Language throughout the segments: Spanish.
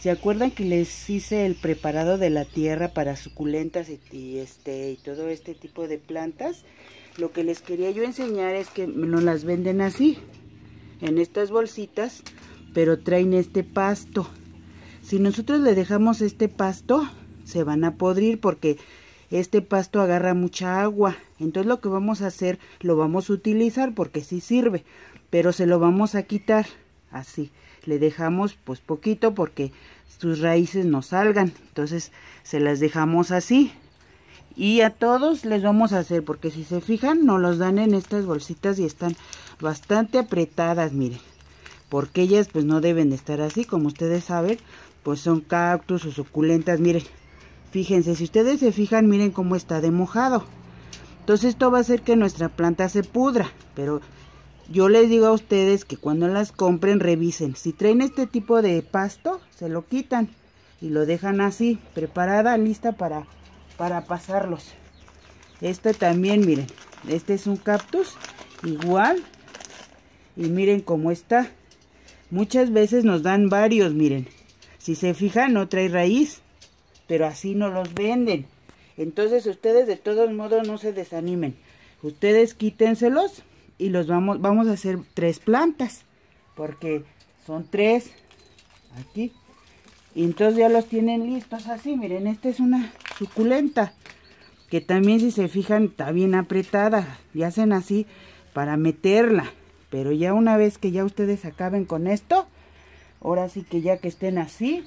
¿Se acuerdan que les hice el preparado de la tierra para suculentas y todo este tipo de plantas? Lo que les quería yo enseñar es que nos las venden así, en estas bolsitas, pero traen este pasto. Si nosotros le dejamos este pasto, se van a podrir porque este pasto agarra mucha agua. Entonces lo que vamos a hacer, lo vamos a utilizar porque sí sirve, pero se lo vamos a quitar así. Le dejamos pues poquito porque sus raíces no salgan. Entonces se las dejamos así. Y a todos les vamos a hacer, porque si se fijan, nos los dan en estas bolsitas y están bastante apretadas, miren. Porque ellas pues no deben de estar así, como ustedes saben, pues son cactus o suculentas, miren. Fíjense, si ustedes se fijan, miren cómo está de mojado. Entonces esto va a hacer que nuestra planta se pudra, pero yo les digo a ustedes que cuando las compren revisen. Si traen este tipo de pasto, se lo quitan y lo dejan así, preparada, lista para pasarlos. Este también, miren, este es un cactus igual. Y miren cómo está. Muchas veces nos dan varios, miren. Si se fijan, no trae raíz, pero así no los venden. Entonces ustedes de todos modos no se desanimen. Ustedes quítenselos y los vamos a hacer 3 plantas, porque son 3 aquí. Y entonces ya los tienen listos así, miren, esta es una suculenta, que también si se fijan está bien apretada, y hacen así para meterla. Pero ya una vez que ya ustedes acaben con esto, ahora sí que ya que estén así,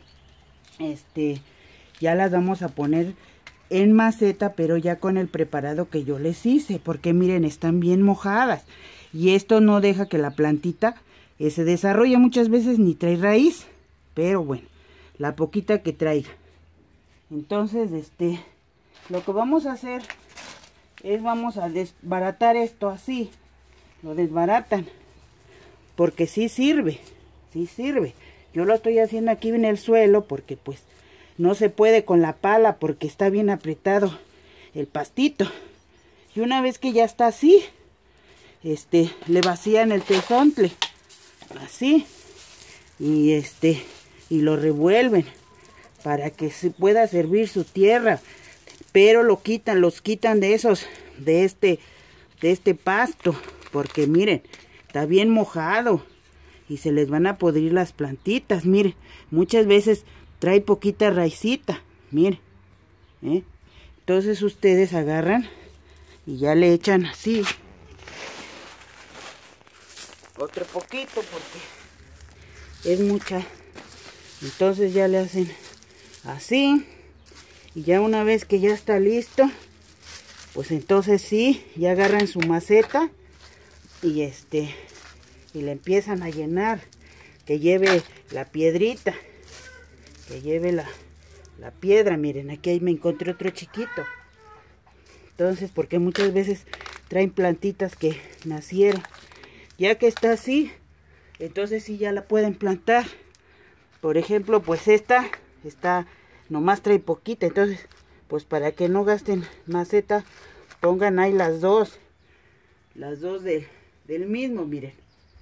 ya las vamos a poner en maceta, pero ya con el preparado que yo les hice, porque miren, están bien mojadas. Y esto no deja que la plantita se desarrolle, muchas veces ni trae raíz, pero bueno, la poquita que traiga. Entonces, lo que vamos a hacer es vamos a desbaratar esto así. Lo desbaratan, porque sí sirve, sí sirve. Yo lo estoy haciendo aquí en el suelo porque pues no se puede con la pala porque está bien apretado el pastito. Y una vez que ya está así, le vacían el tezontle, así, y lo revuelven para que se pueda servir su tierra. Pero los quitan de este pasto, porque miren, está bien mojado y se les van a podrir las plantitas. Miren, muchas veces trae poquita raicita, miren, entonces ustedes agarran y ya le echan así otro poquito porque es mucha. Entonces ya le hacen así, y ya una vez que ya está listo, pues entonces sí, ya agarran su maceta y y le empiezan a llenar, que lleve la piedrita, que lleve la piedra. Miren, aquí ahí me encontré otro chiquito. Entonces, porque muchas veces traen plantitas que nacieron. Ya que está así, entonces sí ya la pueden plantar. Por ejemplo, pues esta nomás trae poquita, entonces pues para que no gasten maceta, pongan ahí las dos del mismo. Miren,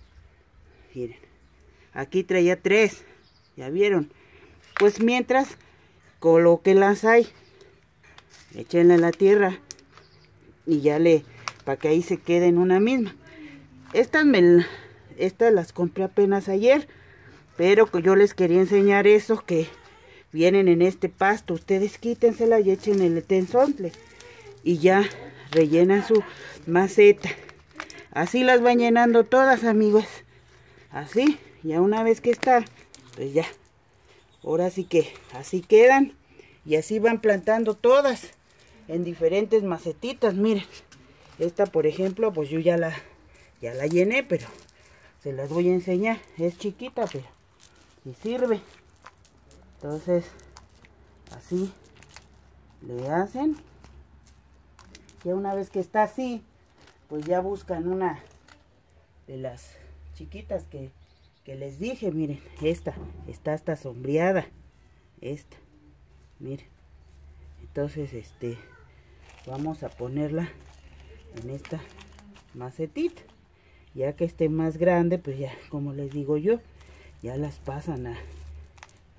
aquí traía 3, ya vieron. Pues mientras colóquenlas ahí, échenle la tierra y ya para que ahí se queden una misma. Estas las compré apenas ayer, pero yo les quería enseñar esos que vienen en este pasto. Ustedes quítensela y echen el tenzontle y ya rellenan su maceta. Así las van llenando todas, amigos. Así, ya una vez que está, pues ya. Ahora sí que así quedan. Y así van plantando todas en diferentes macetitas. Miren, esta por ejemplo, pues yo ya la llené, pero se las voy a enseñar. Es chiquita, pero sí sirve. Entonces, así le hacen. Ya una vez que está así, pues ya buscan una de las chiquitas que les dije. Miren, esta está hasta sombreada. Esta, miren. Entonces, vamos a ponerla en esta macetita. Ya que esté más grande, pues ya, como les digo yo, ya las pasan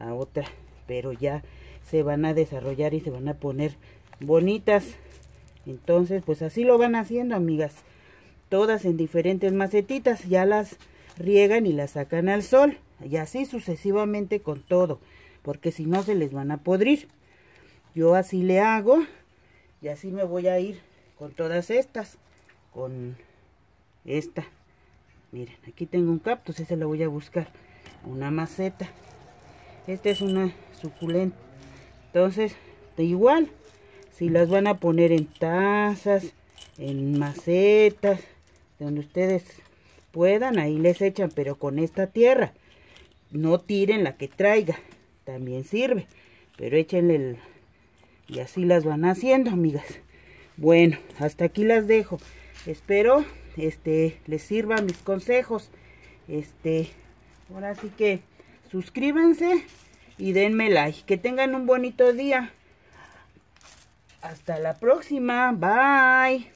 a otra, pero ya se van a desarrollar y se van a poner bonitas. Entonces pues así lo van haciendo, amigas, todas en diferentes macetitas, ya las riegan y las sacan al sol, y así sucesivamente con todo, porque si no se les van a podrir. Yo así le hago, y así me voy a ir con todas estas, con esta. Miren, aquí tengo un cactus, ese lo voy a buscar, una maceta. Esta es una suculenta. Entonces, de igual, si las van a poner en tazas, en macetas, donde ustedes puedan, ahí les echan, pero con esta tierra. No tiren la que traiga, también sirve, pero échenle el... Y así las van haciendo, amigas. Bueno, hasta aquí las dejo. Espero les sirvan mis consejos. Ahora sí que suscríbanse y denme like. Que tengan un bonito día. Hasta la próxima. Bye.